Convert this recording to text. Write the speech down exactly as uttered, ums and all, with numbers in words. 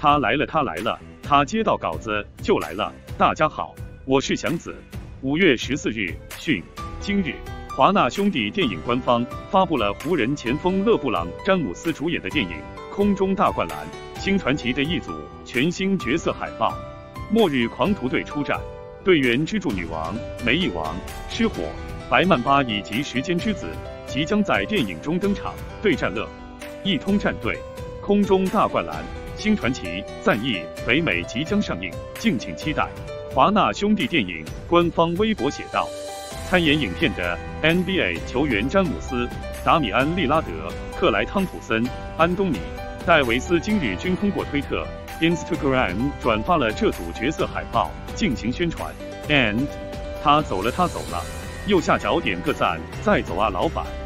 他来了，他来了，他接到稿子就来了。大家好，我是祥子。五月十四日，讯，今日华纳兄弟电影官方发布了湖人前锋勒布朗·詹姆斯主演的电影《空中大灌篮：新传奇》的一组全新角色海报。末日狂徒队出战，队员蜘蛛女王、梅姨王、失火、白曼巴以及时间之子即将在电影中登场，对战乐一通战队。空中大灌篮：新传奇战役北美即将上映，敬请期待。华纳兄弟电影官方微博写道。参演影片的 N B A 球员詹姆斯、达米安·利拉德、克莱·汤普森、安东尼·戴维斯今日均通过推特、Instagram 转发了这组角色海报进行宣传。And 他走了，他走了，右下角点个赞，再走啊，老板！